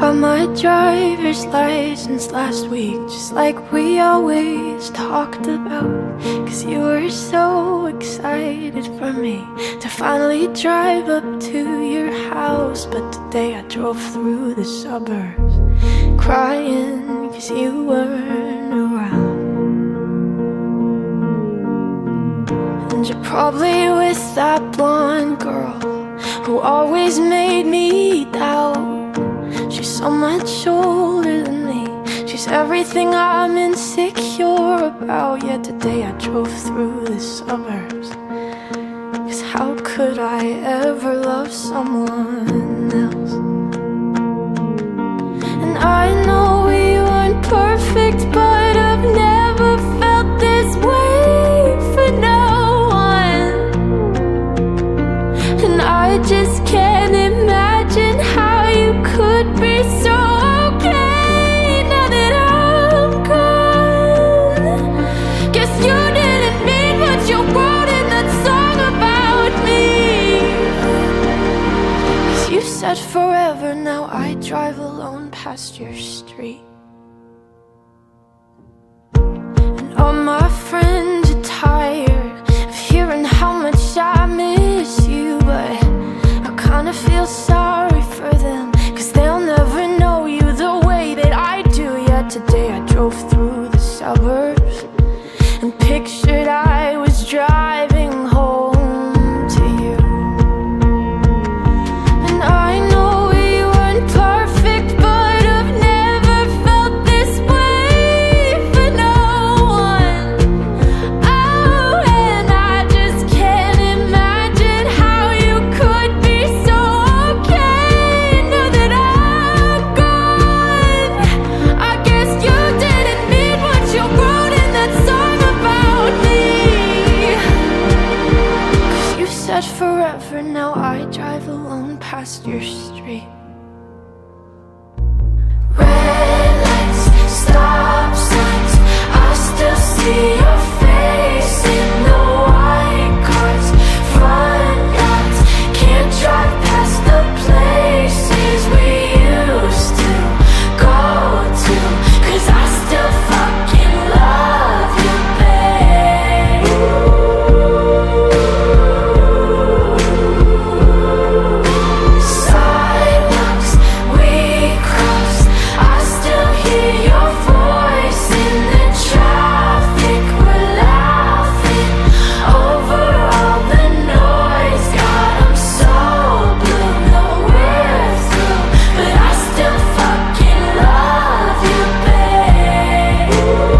Got my driver's license last week, just like we always talked about. Cause you were so excited for me to finally drive up to your house. But today I drove through the suburbs crying cause you weren't around. And you're probably with that blonde girl who always made me doubt. She's so much older than me, she's everything I'm insecure about. Yet today I drove through the suburbs, cause how could I ever love someone else? And I know we weren't perfect, but I've never felt this way for no one. And I just can't imagine how you could be so okay now that I'm gone. Guess you didn't mean what you wrote in that song about me. Cause you said forever, now I drive alone past your street. And all my friends are tired of hearing how much I miss you, but I kinda feel sorry for them, cause they'll never know you the way that I do. Yet today I drove through the suburbs and pictured I was driving home to you. And I know we weren't perfect, but I've never felt this way for no one. Oh, and I just can't imagine how you could be so okay now that I'm gone. I guess you didn't mean what you wrote in that song about me. Cause you said forever, now I drive alone past your street. Red lights, stop signs, I still see your face in the white cars, front yards. Can't drive past the places we used to go to, cause I still fucking love you, babe. Sidewalks we crossed, I still hear your voice in the traffic. We're laughing over all the noise. God, I'm so blue, no we're through, but I still fucking love you, babe.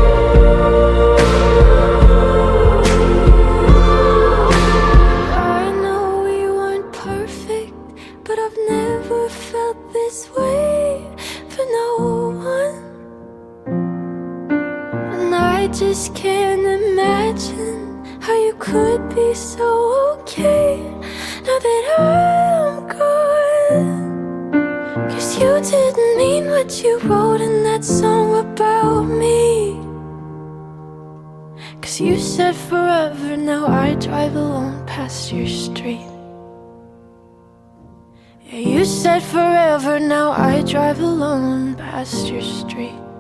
I know we weren't perfect, but I've never felt this way for no one. And I just can't imagine how you could be so okay now that I'm gone. Cause you didn't mean what you wrote in that song about me. Cause you said forever, now I drive alone past your street. Yeah, you said forever, now I drive alone past your street.